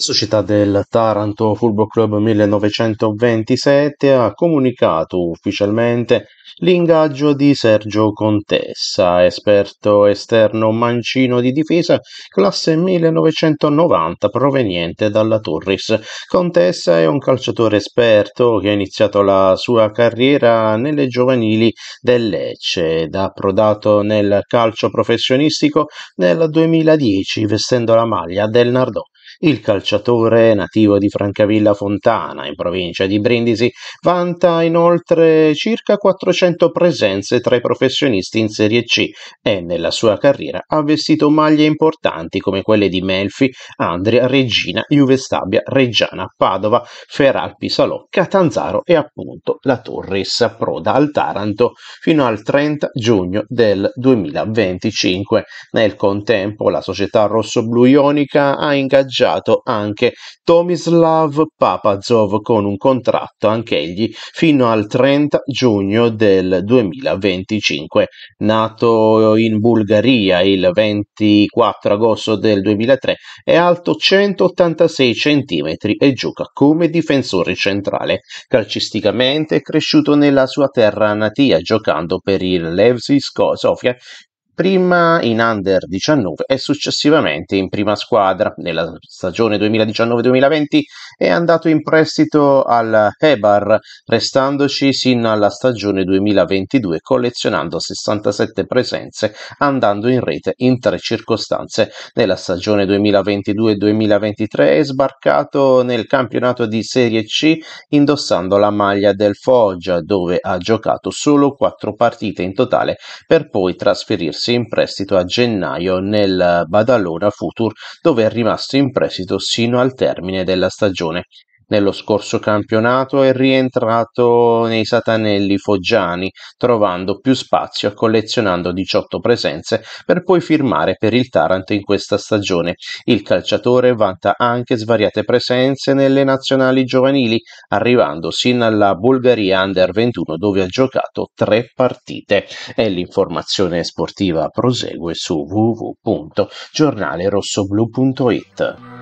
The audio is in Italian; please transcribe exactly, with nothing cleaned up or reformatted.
Società del Taranto Football Club millenovecentoventisette ha comunicato ufficialmente l'ingaggio di Sergio Contessa, esperto esterno mancino di difesa, classe millenovecentonovanta, proveniente dalla Turris. Contessa è un calciatore esperto che ha iniziato la sua carriera nelle giovanili del Lecce ed ha approdato nel calcio professionistico nel duemiladieci, vestendo la maglia del Nardò. Il calciatore, nativo di Francavilla Fontana, in provincia di Brindisi, vanta inoltre circa quattrocento presenze tra i professionisti in Serie C e nella sua carriera ha vestito maglie importanti come quelle di Melfi, Andria, Regina, Juve Stabia, Reggiana, Padova, Feralpi, Salò, Catanzaro e appunto la Turris. Approda al Taranto fino al trenta giugno del duemilaventicinque. Nel contempo la società rossoblu ionica ha ingaggiato anche Tomislav Papazov con un contratto anch'egli fino al trenta giugno del duemilaventicinque. Nato in Bulgaria il ventiquattro agosto del duemilatré, è alto centottantasei centimetri e gioca come difensore centrale. Calcisticamente è cresciuto nella sua terra natia, giocando per il Levski Sofia, prima in Under diciannove e successivamente in prima squadra. Nella stagione duemiladiciannove duemilaventi è andato in prestito al Eibar, restandoci sino alla stagione duemilaventidue, collezionando sessantasette presenze, andando in rete in tre circostanze. Nella stagione duemilaventidue duemilaventitré è sbarcato nel campionato di Serie C indossando la maglia del Foggia, dove ha giocato solo quattro partite in totale, per poi trasferirsi in prestito a gennaio nel Badalona Futur, dove è rimasto in prestito sino al termine della stagione. Nello scorso campionato è rientrato nei Satanelli foggiani, trovando più spazio e collezionando diciotto presenze, per poi firmare per il Taranto in questa stagione. Il calciatore vanta anche svariate presenze nelle nazionali giovanili, arrivando sino alla Bulgaria Under ventuno, dove ha giocato tre partite. E l'informazione sportiva prosegue su w w w punto giornalerossoblu punto it.